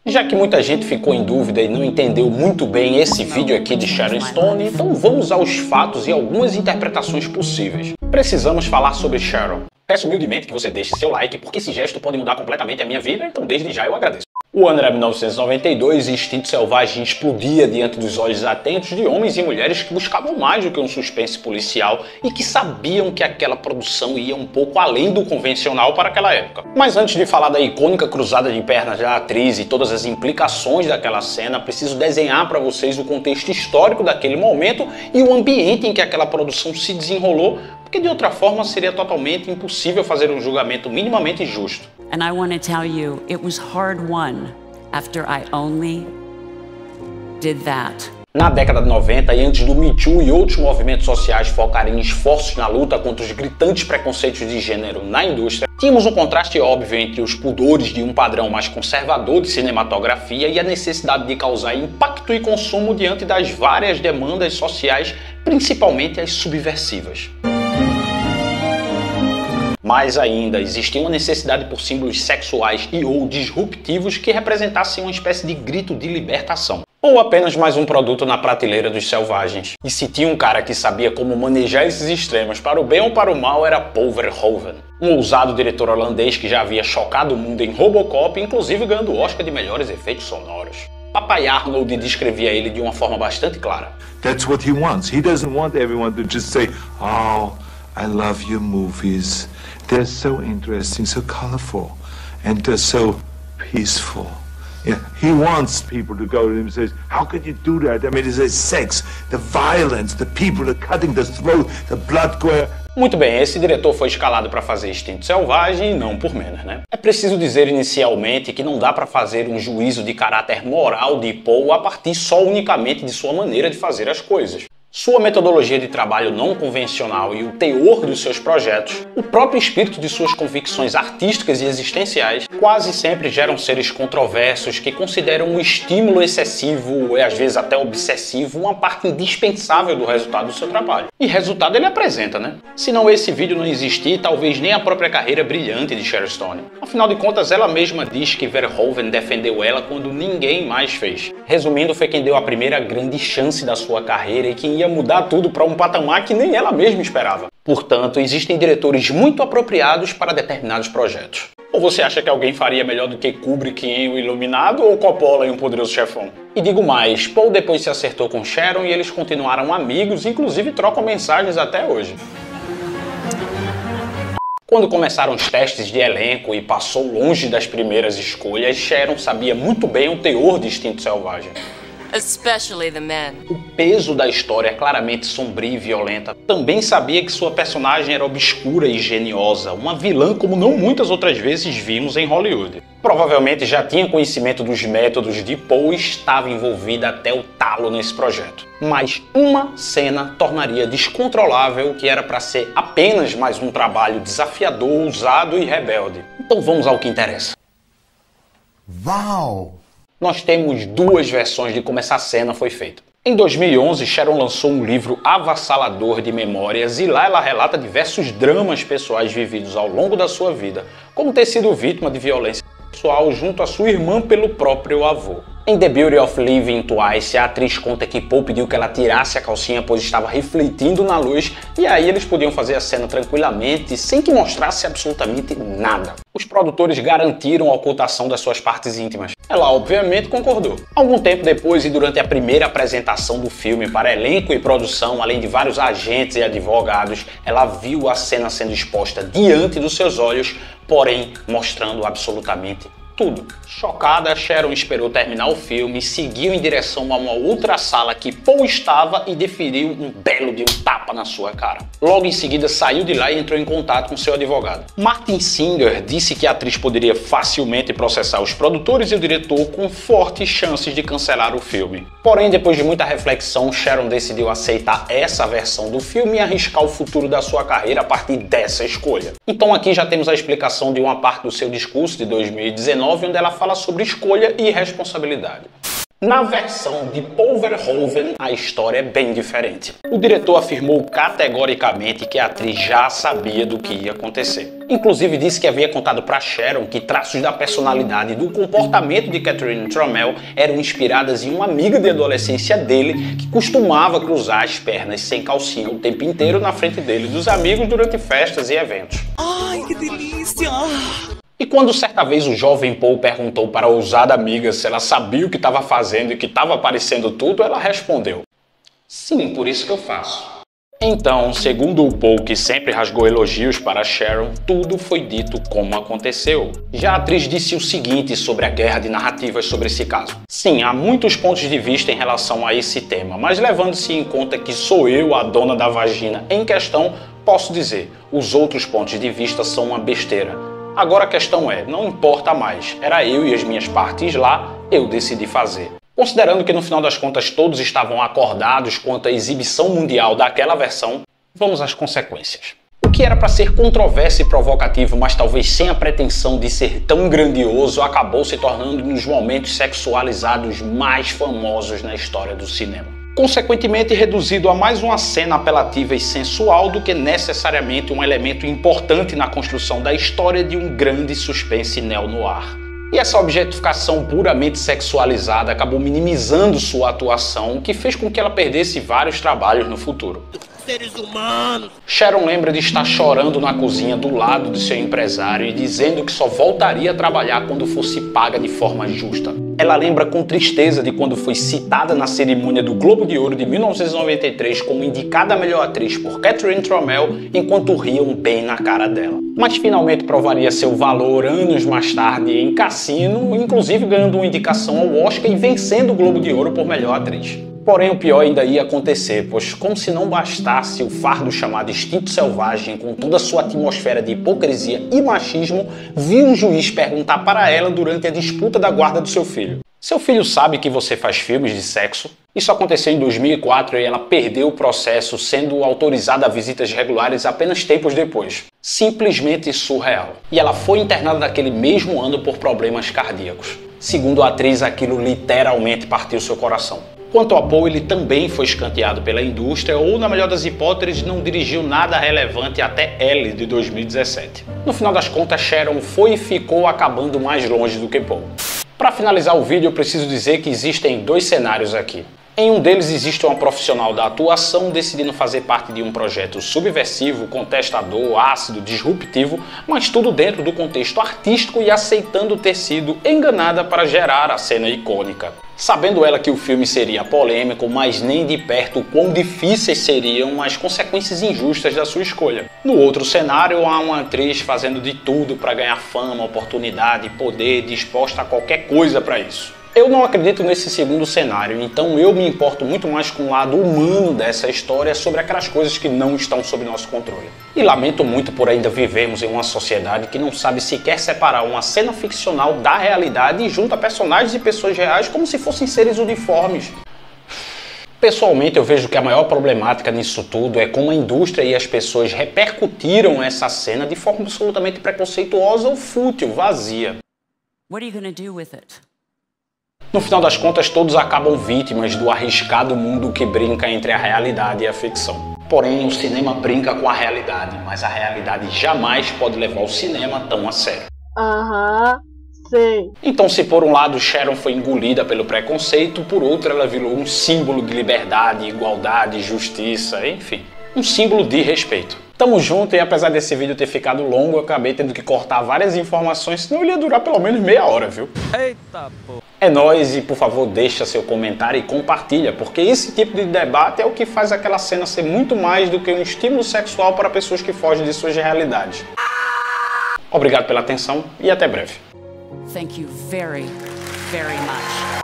Já que muita gente ficou em dúvida e não entendeu muito bem esse vídeo aqui de Sharon Stone, então vamos aos fatos e algumas interpretações possíveis. Precisamos falar sobre Sharon. Peço humildemente que você deixe seu like, porque esse gesto pode mudar completamente a minha vida, então desde já eu agradeço. O ano era 1992 e Instinto Selvagem explodia diante dos olhos atentos de homens e mulheres que buscavam mais do que um suspense policial e que sabiam que aquela produção ia um pouco além do convencional para aquela época. Mas antes de falar da icônica cruzada de pernas da atriz e todas as implicações daquela cena, preciso desenhar para vocês o contexto histórico daquele momento e o ambiente em que aquela produção se desenrolou, porque de outra forma seria totalmente impossível fazer um julgamento minimamente justo. And I want to tell you, it was hard won after I only did that. Na década de 90 e antes do Me Too e outros movimentos sociais focarem esforços na luta contra os gritantes preconceitos de gênero na indústria, tínhamos um contraste óbvio entre os pudores de um padrão mais conservador de cinematografia e a necessidade de causar impacto e consumo diante das várias demandas sociais, principalmente as subversivas. Mais ainda, existia uma necessidade por símbolos sexuais e ou disruptivos que representassem uma espécie de grito de libertação. Ou apenas mais um produto na prateleira dos selvagens. E se tinha um cara que sabia como manejar esses extremos para o bem ou para o mal, era Paul Verhoeven. Um ousado diretor holandês que já havia chocado o mundo em Robocop, inclusive ganhando o Oscar de melhores efeitos sonoros. Papai Arnold descrevia ele de uma forma bastante clara. That's what he wants. He doesn't want everyone to just say, "Oh, I love your movies. They're so interesting, so colorful, and they're so peaceful." Yeah, he wants people to go to him and say, "How could you do that?" I mean, it's the sex, the violence, the people are cutting the throat, the blood going. Muito bem, esse diretor foi escalado para fazer Instinto Selvagem e não por menos, né? É preciso dizer inicialmente que não dá para fazer um juízo de caráter moral de Paul a partir só unicamente de sua maneira de fazer as coisas. Sua metodologia de trabalho não convencional e o teor dos seus projetos, o próprio espírito de suas convicções artísticas e existenciais, quase sempre geram seres controversos que consideram um estímulo excessivo e às vezes até obsessivo uma parte indispensável do resultado do seu trabalho. E resultado ele apresenta, né? Se não esse vídeo não existir, talvez nem a própria carreira brilhante de Sharon Stone. Afinal de contas, ela mesma diz que Verhoeven defendeu ela quando ninguém mais fez. Resumindo, foi quem deu a primeira grande chance da sua carreira e quem ia mudar tudo para um patamar que nem ela mesma esperava. Portanto, existem diretores muito apropriados para determinados projetos. Ou você acha que alguém faria melhor do que Kubrick em O Iluminado ou Coppola em Um Poderoso Chefão? E digo mais, Paul depois se acertou com Sharon e eles continuaram amigos, inclusive trocam mensagens até hoje. Quando começaram os testes de elenco e passou longe das primeiras escolhas, Sharon sabia muito bem o teor de Instinto Selvagem. Especially the men. O peso da história é claramente sombria e violenta. Também sabia que sua personagem era obscura e geniosa, uma vilã como não muitas outras vezes vimos em Hollywood. Provavelmente já tinha conhecimento dos métodos de Paul e estava envolvida até o talo nesse projeto. Mas uma cena tornaria descontrolável o que era para ser apenas mais um trabalho desafiador, ousado e rebelde. Então vamos ao que interessa. Uau! Nós temos duas versões de como essa cena foi feita. Em 2011, Sharon lançou um livro avassalador de memórias e lá ela relata diversos dramas pessoais vividos ao longo da sua vida, como ter sido vítima de violência sexual junto à sua irmã pelo próprio avô. Em The Beauty of Living Twice, a atriz conta que Paul pediu que ela tirasse a calcinha pois estava refletindo na luz e aí eles podiam fazer a cena tranquilamente sem que mostrasse absolutamente nada. Os produtores garantiram a ocultação das suas partes íntimas. Ela obviamente concordou. Algum tempo depois e durante a primeira apresentação do filme para elenco e produção, além de vários agentes e advogados, ela viu a cena sendo exposta diante dos seus olhos, porém mostrando absolutamente tudo. Chocada, Sharon esperou terminar o filme, seguiu em direção a uma outra sala que Paul estava e deferiu um belo de um tapa na sua cara. Logo em seguida saiu de lá e entrou em contato com seu advogado. Martin Singer disse que a atriz poderia facilmente processar os produtores e o diretor com fortes chances de cancelar o filme. Porém, depois de muita reflexão, Sharon decidiu aceitar essa versão do filme e arriscar o futuro da sua carreira a partir dessa escolha. Então aqui já temos a explicação de uma parte do seu discurso de 2019, onde ela fala sobre escolha e responsabilidade. Na versão de Paul Verhoeven, a história é bem diferente. O diretor afirmou categoricamente que a atriz já sabia do que ia acontecer. Inclusive disse que havia contado para Sharon que traços da personalidade e do comportamento de Catherine Tramell eram inspiradas em uma amiga de adolescência dele que costumava cruzar as pernas sem calcinha o tempo inteiro na frente dele e dos amigos durante festas e eventos. Ai, que delícia! E quando certa vez o jovem Paul perguntou para a ousada amiga se ela sabia o que estava fazendo e que estava aparecendo tudo, ela respondeu: sim, por isso que eu faço. Então, segundo o Paul, que sempre rasgou elogios para Sharon, tudo foi dito como aconteceu. Já a atriz disse o seguinte sobre a guerra de narrativas sobre esse caso. Sim, há muitos pontos de vista em relação a esse tema, mas levando-se em conta que sou eu a dona da vagina em questão, posso dizer, os outros pontos de vista são uma besteira. Agora a questão é, não importa mais, era eu e as minhas partes lá, eu decidi fazer. Considerando que no final das contas todos estavam acordados quanto à exibição mundial daquela versão, vamos às consequências. O que era para ser controverso e provocativo, mas talvez sem a pretensão de ser tão grandioso, acabou se tornando um dos momentos sexualizados mais famosos na história do cinema. Consequentemente reduzido a mais uma cena apelativa e sensual do que necessariamente um elemento importante na construção da história de um grande suspense neo-noir. E essa objetificação puramente sexualizada acabou minimizando sua atuação, o que fez com que ela perdesse vários trabalhos no futuro. Seres humanos! Sharon lembra de estar chorando na cozinha do lado de seu empresário e dizendo que só voltaria a trabalhar quando fosse paga de forma justa. Ela lembra com tristeza de quando foi citada na cerimônia do Globo de Ouro de 1993 como indicada a melhor atriz por Catherine Tramell, enquanto riam bem na cara dela. Mas finalmente provaria seu valor anos mais tarde em Cassino, inclusive ganhando uma indicação ao Oscar e vencendo o Globo de Ouro por melhor atriz. Porém, o pior ainda ia acontecer, pois como se não bastasse o fardo chamado Instinto Selvagem, com toda a sua atmosfera de hipocrisia e machismo, viu um juiz perguntar para ela durante a disputa da guarda do seu filho: seu filho sabe que você faz filmes de sexo? Isso aconteceu em 2004 e ela perdeu o processo, sendo autorizada a visitas regulares apenas tempos depois. Simplesmente surreal. E ela foi internada naquele mesmo ano por problemas cardíacos. Segundo a atriz, aquilo literalmente partiu seu coração. Quanto a Paul, ele também foi escanteado pela indústria ou, na melhor das hipóteses, não dirigiu nada relevante até Elle, de 2017. No final das contas, Sharon foi e ficou acabando mais longe do que Paul. Para finalizar o vídeo, eu preciso dizer que existem dois cenários aqui. Em um deles existe uma profissional da atuação decidindo fazer parte de um projeto subversivo, contestador, ácido, disruptivo, mas tudo dentro do contexto artístico e aceitando ter sido enganada para gerar a cena icônica. Sabendo ela que o filme seria polêmico, mas nem de perto o quão difíceis seriam as consequências injustas da sua escolha. No outro cenário, há uma atriz fazendo de tudo para ganhar fama, oportunidade, poder, disposta a qualquer coisa para isso. Eu não acredito nesse segundo cenário, então eu me importo muito mais com o lado humano dessa história sobre aquelas coisas que não estão sob nosso controle. E lamento muito por ainda vivermos em uma sociedade que não sabe sequer separar uma cena ficcional da realidade e junta personagens e pessoas reais como se fossem seres uniformes. Pessoalmente, eu vejo que a maior problemática nisso tudo é como a indústria e as pessoas repercutiram essa cena de forma absolutamente preconceituosa ou fútil, vazia. What are you going to do with it? No final das contas, todos acabam vítimas do arriscado mundo que brinca entre a realidade e a ficção. Porém, o cinema brinca com a realidade, mas a realidade jamais pode levar o cinema tão a sério. Sei. Então, se por um lado Sharon foi engolida pelo preconceito, por outro ela virou um símbolo de liberdade, igualdade, justiça, enfim, um símbolo de respeito. Tamo junto e apesar desse vídeo ter ficado longo, eu acabei tendo que cortar várias informações, senão ele ia durar pelo menos meia hora, viu? Eita, pô! É nóis e por favor deixa seu comentário e compartilha, porque esse tipo de debate é o que faz aquela cena ser muito mais do que um estímulo sexual para pessoas que fogem de suas realidades. Obrigado pela atenção e até breve. Thank you very, very much.